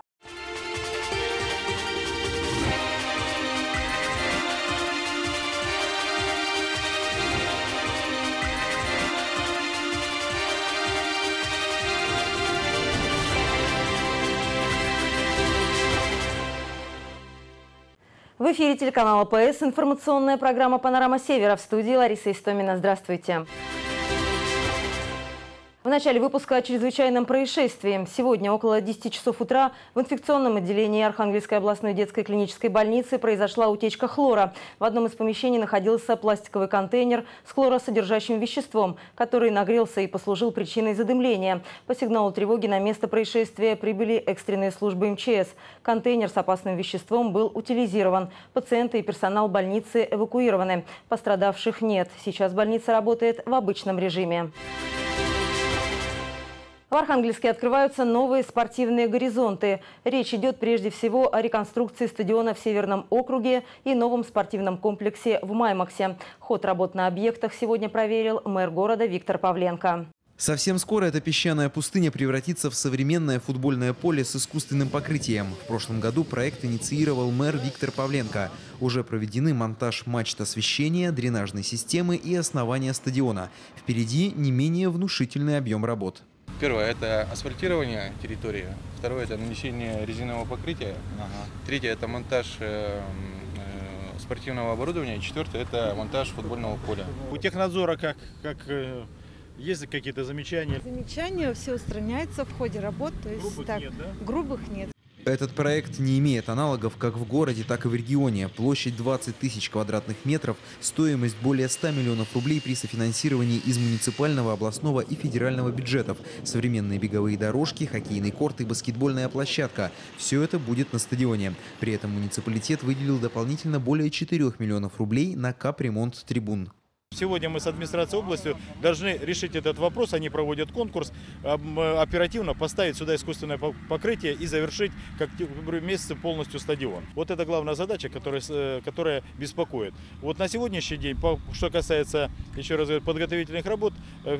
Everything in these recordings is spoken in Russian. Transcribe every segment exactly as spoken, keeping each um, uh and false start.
В эфире телеканала ПС информационная программа «Панорама Севера». В студии Лариса Истомина. Здравствуйте. В начале выпуска о чрезвычайном происшествии. Сегодня около десяти часов утра в инфекционном отделении Архангельской областной детской клинической больницы произошла утечка хлора. В одном из помещений находился пластиковый контейнер с хлоросодержащим веществом, который нагрелся и послужил причиной задымления. По сигналу тревоги на место происшествия прибыли экстренные службы эм че эс. Контейнер с опасным веществом был утилизирован. Пациенты и персонал больницы эвакуированы. Пострадавших нет. Сейчас больница работает в обычном режиме. В Архангельске открываются новые спортивные горизонты. Речь идет прежде всего о реконструкции стадиона в Северном округе и новом спортивном комплексе в Маймаксе. Ход работ на объектах сегодня проверил мэр города Виктор Павленко. Совсем скоро эта песчаная пустыня превратится в современное футбольное поле с искусственным покрытием. В прошлом году проект инициировал мэр Виктор Павленко. Уже проведены монтаж мачт освещения, дренажной системы и основания стадиона. Впереди не менее внушительный объем работ. Первое – это асфальтирование территории. Второе – это нанесение резинового покрытия. Ага. Третье – это монтаж э, э, спортивного оборудования. Четвертое – это монтаж футбольного поля. У технадзора как, как э, есть какие-то замечания? Замечания все устраняется в ходе работ. То есть, грубых так, нет, да? Грубых нет. Этот проект не имеет аналогов как в городе, так и в регионе. Площадь двадцать тысяч квадратных метров, стоимость более ста миллионов рублей при софинансировании из муниципального, областного и федерального бюджетов. Современные беговые дорожки, хоккейный корт и баскетбольная площадка. Все это будет на стадионе. При этом муниципалитет выделил дополнительно более четырёх миллионов рублей на капремонт трибун. Сегодня мы с администрацией области должны решить этот вопрос. Они проводят конкурс, оперативно поставить сюда искусственное покрытие и завершить, как говорю, месяце полностью стадион. Вот это главная задача, которая, которая беспокоит. Вот на сегодняшний день, что касается, еще раз говорю, подготовительных работ,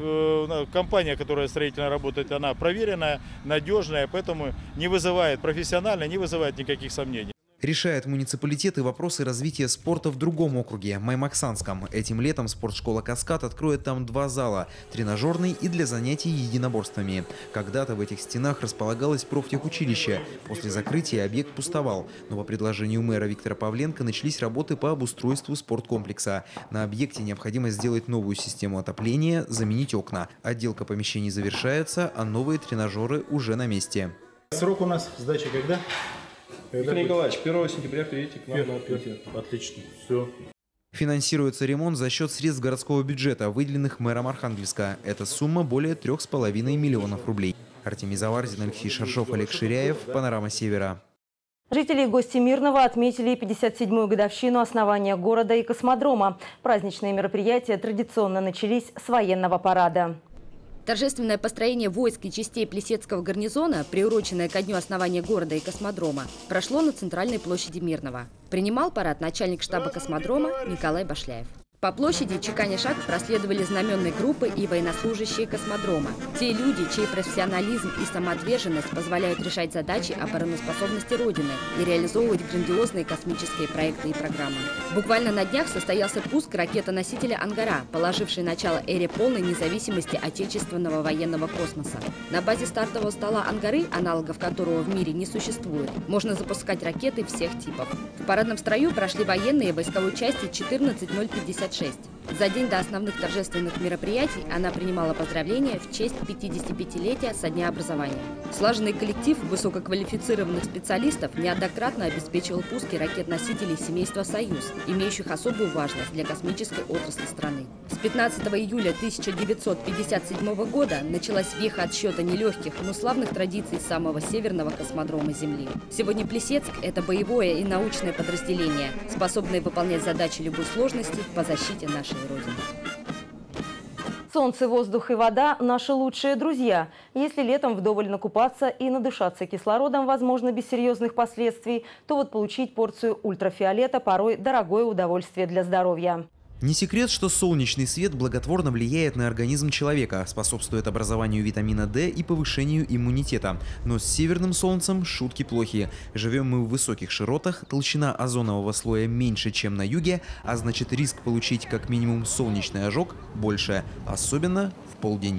компания, которая строительно работает, она проверенная, надежная, поэтому не вызывает профессионально, не вызывает никаких сомнений. Решает муниципалитет и вопросы развития спорта в другом округе – Маймаксанском. Этим летом спортшкола «Каскад» откроет там два зала – тренажерный и для занятий единоборствами. Когда-то в этих стенах располагалось профтехучилище. После закрытия объект пустовал. Но по предложению мэра Виктора Павленко начались работы по обустройству спорткомплекса. На объекте необходимо сделать новую систему отопления, заменить окна. Отделка помещений завершается, а новые тренажеры уже на месте. Срок у нас сдачи когда? Виктор Николаевич, первого сентября приедете к нам на открытие. Отлично. Все. Финансируется ремонт за счет средств городского бюджета, выделенных мэром Архангельска. Эта сумма более трех с половиной миллионов рублей. Артемий Заварзин, Алексей Шаршов, Олег Ширяев. Панорама Севера. Жители и гости Мирного отметили пятьдесят седьмую годовщину основания города и космодрома. Праздничные мероприятия традиционно начались с военного парада. Торжественное построение войск и частей Плесецкого гарнизона, приуроченное ко дню основания города и космодрома, прошло на центральной площади Мирного. Принимал парад начальник штаба космодрома Николай Башляев. По площади, чеканя шаг, проследовали знаменные группы и военнослужащие космодрома. Те люди, чей профессионализм и самоотверженность позволяют решать задачи обороноспособности Родины и реализовывать грандиозные космические проекты и программы. Буквально на днях состоялся пуск ракетоносителя «Ангара», положивший начало эре полной независимости отечественного военного космоса. На базе стартового стола «Ангары», аналогов которого в мире не существует, можно запускать ракеты всех типов. В парадном строю прошли военные войсковой части четырнадцать ноль пятьдесят шесть. За день до основных торжественных мероприятий она принимала поздравления в честь пятидесятипятилетия со дня образования. Слаженный коллектив высококвалифицированных специалистов неоднократно обеспечивал пуски ракет-носителей семейства «Союз», имеющих особую важность для космической отрасли страны. С пятнадцатого июля тысяча девятьсот пятьдесят седьмого года началась веха отсчета нелегких, но славных традиций самого северного космодрома Земли. Сегодня Плесецк – это боевое и научное подразделение, способное выполнять задачи любой сложности по защите нашей Родины. Солнце, воздух и вода – наши лучшие друзья. Если летом вдоволь накупаться и надышаться кислородом возможно без серьезных последствий, то вот получить порцию ультрафиолета порой дорогое удовольствие для здоровья. Не секрет, что солнечный свет благотворно влияет на организм человека, способствует образованию витамина дэ и повышению иммунитета. Но с северным солнцем шутки плохие. Живем мы в высоких широтах, толщина озонового слоя меньше, чем на юге, а значит риск получить как минимум солнечный ожог больше, особенно в полдень.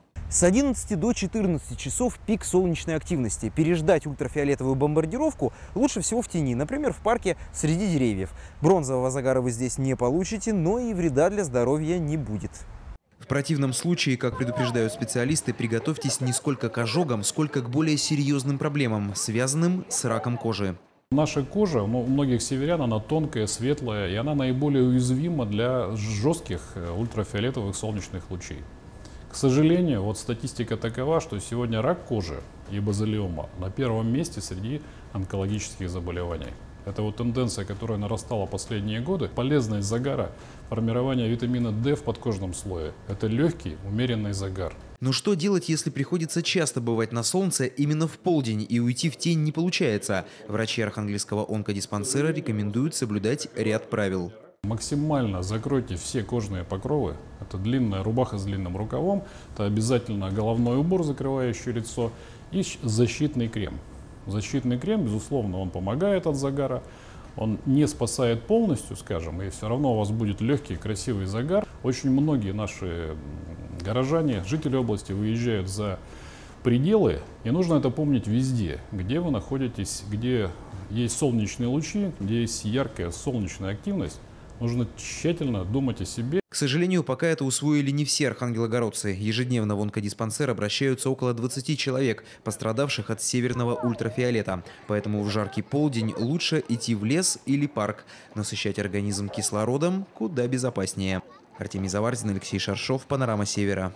С одиннадцати до четырнадцати часов пик солнечной активности. Переждать ультрафиолетовую бомбардировку лучше всего в тени, например, в парке среди деревьев. Бронзового загара вы здесь не получите, но и вреда для здоровья не будет. В противном случае, как предупреждают специалисты, приготовьтесь не сколько к ожогам, сколько к более серьезным проблемам, связанным с раком кожи. Наша кожа, ну, у многих северян, она тонкая, светлая, и она наиболее уязвима для жестких ультрафиолетовых солнечных лучей. К сожалению, вот статистика такова, что сегодня рак кожи и базилиома на первом месте среди онкологических заболеваний. Это вот тенденция, которая нарастала последние годы. Полезность загара, формирование витамина дэ в подкожном слое. Это легкий, умеренный загар. Но что делать, если приходится часто бывать на солнце именно в полдень и уйти в тень не получается? Врачи Архангельского онкодиспансера рекомендуют соблюдать ряд правил. Максимально закройте все кожные покровы. Это длинная рубаха с длинным рукавом, это обязательно головной убор, закрывающий лицо, и защитный крем. Защитный крем, безусловно, он помогает от загара. Он не спасает полностью, скажем, и все равно у вас будет легкий, красивый загар. Очень многие наши горожане, жители области выезжают за пределы, и нужно это помнить везде, где вы находитесь, где есть солнечные лучи, где есть яркая солнечная активность. Нужно тщательно думать о себе. К сожалению, пока это усвоили не все архангелогородцы. Ежедневно в онкодиспансер обращаются около двадцати человек, пострадавших от северного ультрафиолета. Поэтому в жаркий полдень лучше идти в лес или парк. Насыщать организм кислородом куда безопаснее. Артемий Заварзин, Алексей Шаршов, Панорама Севера.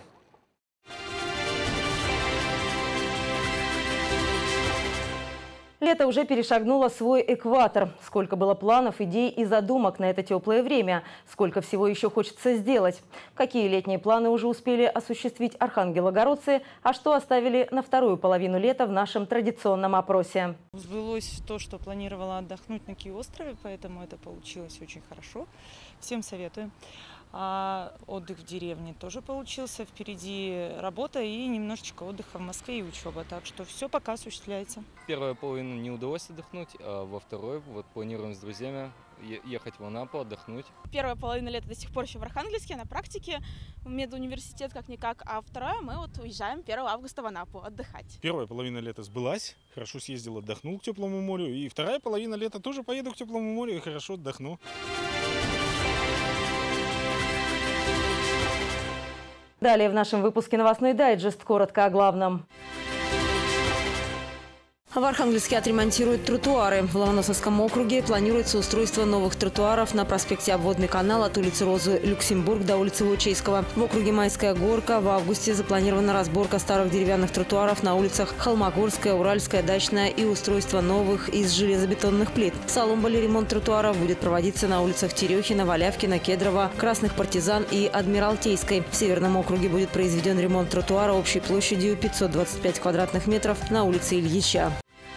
Лето уже перешагнуло свой экватор. Сколько было планов, идей и задумок на это теплое время. Сколько всего еще хочется сделать. Какие летние планы уже успели осуществить архангелогородцы, а что оставили на вторую половину лета в нашем традиционном опросе. Сбылось то, что планировала отдохнуть на Киострове, поэтому это получилось очень хорошо. Всем советую. А отдых в деревне тоже получился. Впереди работа и немножечко отдыха в Москве и учеба. Так что все пока осуществляется. Первую половину не удалось отдохнуть, а во второй вот планируем с друзьями ехать в Анапу, отдохнуть. Первая половина лета до сих пор еще в Архангельске, на практике, в медуниверситет как-никак, а вторая мы вот уезжаем первого августа в Анапу отдыхать. Первая половина лета сбылась, хорошо съездил, отдохнул к теплому морю, и вторая половина лета тоже поеду к теплому морю и хорошо отдохну. Далее в нашем выпуске новостной дайджест. Коротко о главном. В Архангельске отремонтируют тротуары. В Ломоносовском округе планируется устройство новых тротуаров на проспекте Обводный канал от улицы Розы Люксембург до улицы Лучейского. В округе Майская горка в августе запланирована разборка старых деревянных тротуаров на улицах Холмогорская, Уральская, Дачная и устройство новых из железобетонных плит. В Саломболе ремонт тротуаров будет проводиться на улицах Терехина, Валявкина, Кедрова, Красных Партизан и Адмиралтейской. В Северном округе будет произведен ремонт тротуара общей площадью пятьсот двадцать пять квадратных метров на улице Ильича.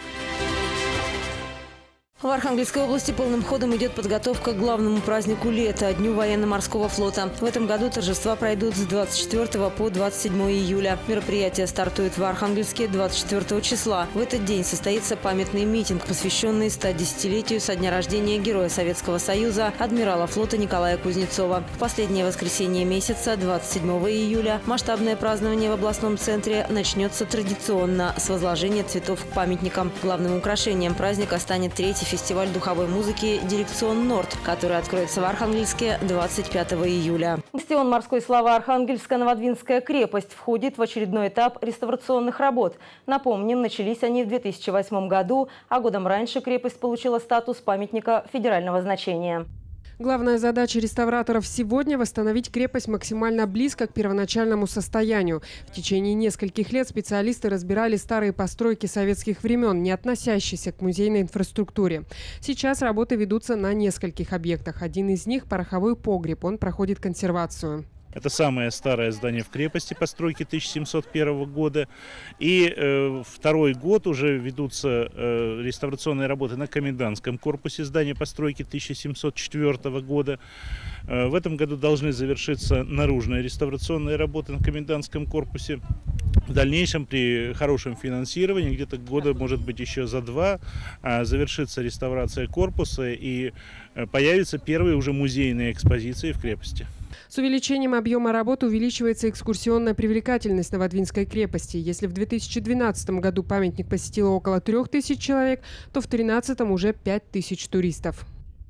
В Архангельской области полным ходом идет подготовка к главному празднику лета – Дню военно-морского флота. В этом году торжества пройдут с двадцать четвёртого по двадцать седьмое июля. Мероприятие стартует в Архангельске двадцать четвёртого числа. В этот день состоится памятный митинг, посвященный стодесятилетию со дня рождения Героя Советского Союза, адмирала флота Николая Кузнецова. В последнее воскресенье месяца, двадцать седьмого июля, масштабное празднование в областном центре начнется традиционно с возложения цветов к памятникам. Главным украшением праздника станет третий фестиваль духовой музыки «Дирекцион Норд», который откроется в Архангельске двадцать пятого июля. Бастион морской славы Архангельска Новодвинская крепость входит в очередной этап реставрационных работ. Напомним, начались они в две тысячи восьмом году, а годом раньше крепость получила статус памятника федерального значения. Главная задача реставраторов сегодня – восстановить крепость максимально близко к первоначальному состоянию. В течение нескольких лет специалисты разбирали старые постройки советских времен, не относящиеся к музейной инфраструктуре. Сейчас работы ведутся на нескольких объектах. Один из них – пороховой погреб. Он проходит консервацию. Это самое старое здание в крепости постройки тысяча семьсот первого года. И э, второй год уже ведутся э, реставрационные работы на комендантском корпусе здания постройки тысяча семьсот четвёртого года. Э, в этом году должны завершиться наружные реставрационные работы на комендантском корпусе. В дальнейшем при хорошем финансировании, где-то года, может быть, еще за два, завершится реставрация корпуса и появятся первые уже музейные экспозиции в крепости. С увеличением объема работы увеличивается экскурсионная привлекательность Новодвинской крепости. Если в две тысячи двенадцатом году памятник посетило около трех тысяч человек, то в две тысячи тринадцатом уже пять тысяч туристов.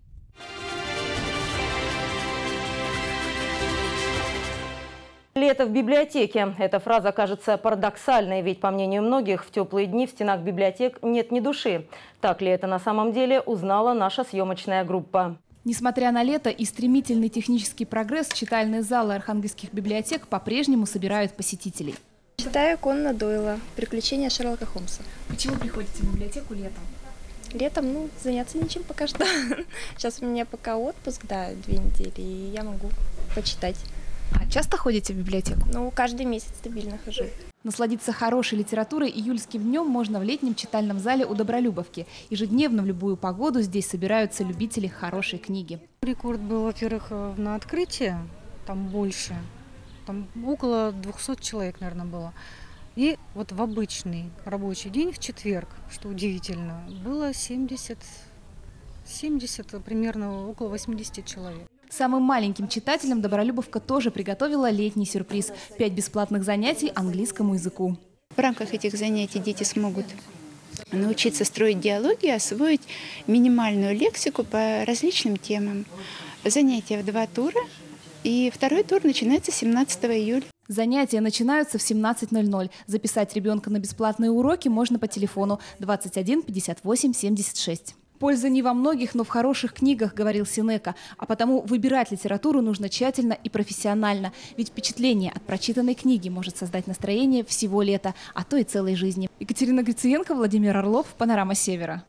Лето в библиотеке. Эта фраза кажется парадоксальной, ведь, по мнению многих, в теплые дни в стенах библиотек нет ни души. Так ли это на самом деле, узнала наша съемочная группа. Несмотря на лето и стремительный технический прогресс, читальные залы архангельских библиотек по-прежнему собирают посетителей. Читаю Конана Дойла «Приключения Шерлока Холмса». Почему приходите в библиотеку летом? Летом, ну, заняться ничем пока что. Сейчас у меня пока отпуск, да, две недели, и я могу почитать. А часто ходите в библиотеку? Ну, каждый месяц стабильно хожу. Насладиться хорошей литературой июльским днем можно в летнем читальном зале у Добролюбовки. Ежедневно в любую погоду здесь собираются любители хорошей книги. Рекорд был, во-первых, на открытии, там больше, там около двухсот человек, наверное, было. И вот в обычный рабочий день, в четверг, что удивительно, было семьдесят, семьдесят, примерно около восьмидесяти человек. Самым маленьким читателям Добролюбовка тоже приготовила летний сюрприз – пять бесплатных занятий английскому языку. В рамках этих занятий дети смогут научиться строить диалоги, освоить минимальную лексику по различным темам. Занятия в два тура, и второй тур начинается семнадцатого июля. Занятия начинаются в семнадцать ноль ноль. Записать ребенка на бесплатные уроки можно по телефону двадцать один пятьдесят восемь семьдесят шесть. Польза не во многих, но в хороших книгах, говорил Синека. А потому выбирать литературу нужно тщательно и профессионально. Ведь впечатление от прочитанной книги может создать настроение всего лета, а то и целой жизни. Екатерина Грициенко, Владимир Орлов, «Панорама Севера».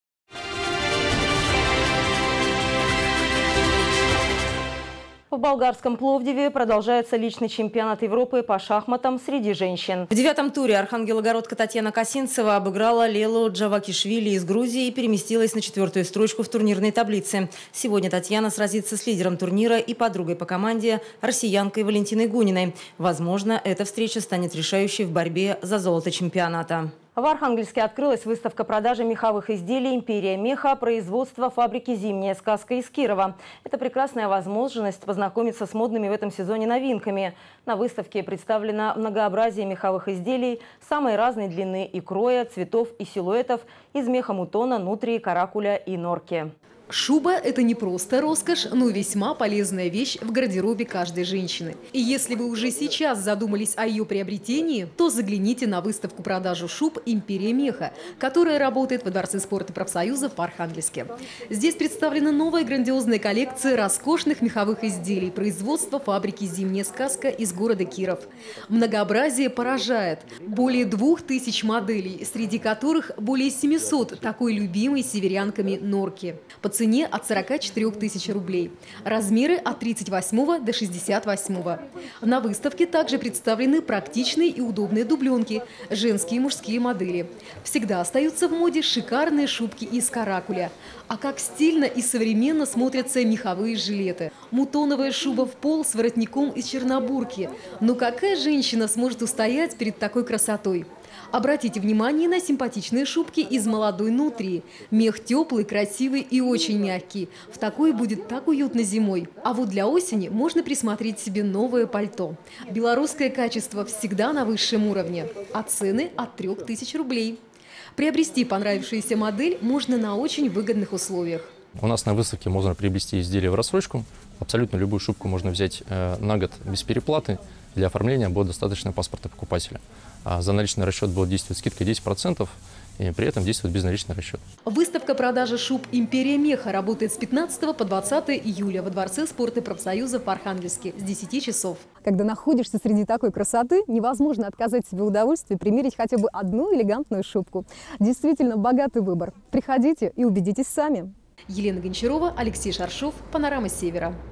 В болгарском Пловдиве продолжается личный чемпионат Европы по шахматам среди женщин. В девятом туре архангелогородка Татьяна Косинцева обыграла Лелу Джавакишвили из Грузии и переместилась на четвертую строчку в турнирной таблице. Сегодня Татьяна сразится с лидером турнира и подругой по команде россиянкой Валентиной Гуниной. Возможно, эта встреча станет решающей в борьбе за золото чемпионата. В Архангельске открылась выставка продажи меховых изделий «Империя меха» производства фабрики «Зимняя сказка» из Кирова. Это прекрасная возможность познакомиться с модными в этом сезоне новинками. На выставке представлено многообразие меховых изделий самой разной длины и кроя, цветов и силуэтов из меха мутона, нутрии, каракуля и норки. Шуба – это не просто роскошь, но весьма полезная вещь в гардеробе каждой женщины. И если вы уже сейчас задумались о ее приобретении, то загляните на выставку-продажу шуб «Империя меха», которая работает во Дворце спорта и профсоюзов в Архангельске. Здесь представлена новая грандиозная коллекция роскошных меховых изделий производства фабрики «Зимняя сказка» из города Киров. Многообразие поражает. Более двух тысяч моделей, среди которых более семисот такой любимой северянками норки. По цене от сорока четырёх тысяч рублей. Размеры от тридцать восьмого до шестидесяти восьмого. На выставке также представлены практичные и удобные дубленки, женские и мужские модели. Всегда остаются в моде шикарные шубки из каракуля. А как стильно и современно смотрятся меховые жилеты. Мутоновая шуба в пол с воротником из чернобурки. Но какая женщина сможет устоять перед такой красотой? Обратите внимание на симпатичные шубки из молодой нутрии. Мех теплый, красивый и очень мягкий. В такой будет так уютно зимой. А вот для осени можно присмотреть себе новое пальто. Белорусское качество всегда на высшем уровне. А цены от трёх тысяч рублей. Приобрести понравившуюся модель можно на очень выгодных условиях. У нас на выставке можно приобрести изделия в рассрочку. Абсолютно любую шубку можно взять э, на год без переплаты. Для оформления будет достаточно паспорта покупателя. А за наличный расчет будет действовать скидка десять процентов, и при этом действует безналичный расчет. Выставка продажи шуб «Империя меха» работает с пятнадцатого по двадцатое июля во Дворце спорта и профсоюзов в Архангельске с десяти часов. Когда находишься среди такой красоты, невозможно отказать себе в удовольствии примерить хотя бы одну элегантную шубку. Действительно богатый выбор. Приходите и убедитесь сами. Елена Гончарова, Алексей Шаршов, «Панорама Севера».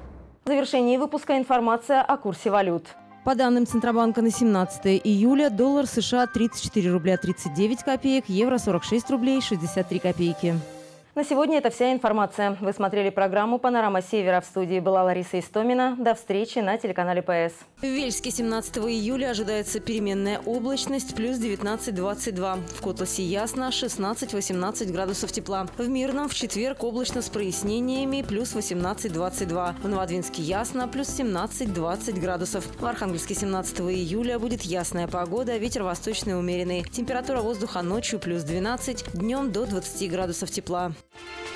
В завершении выпуска информация о курсе валют. По данным Центробанка на семнадцатое июля доллар США тридцать четыре рубля тридцать девять копеек, евро сорок шесть рублей шестьдесят три копейки. На сегодня это вся информация. Вы смотрели программу «Панорама Севера». В студии была Лариса Истомина. До встречи на телеканале ПС. В Вельске семнадцатого июля ожидается переменная облачность плюс девятнадцать двадцать два. В Котласе ясно шестнадцать восемнадцать градусов тепла. В Мирном в четверг облачно с прояснениями плюс восемнадцать двадцать два. В Новодвинске ясно плюс семнадцать двадцать градусов. В Архангельске семнадцатого июля будет ясная погода, ветер восточный умеренный. Температура воздуха ночью плюс двенадцать, днем до двадцати градусов тепла.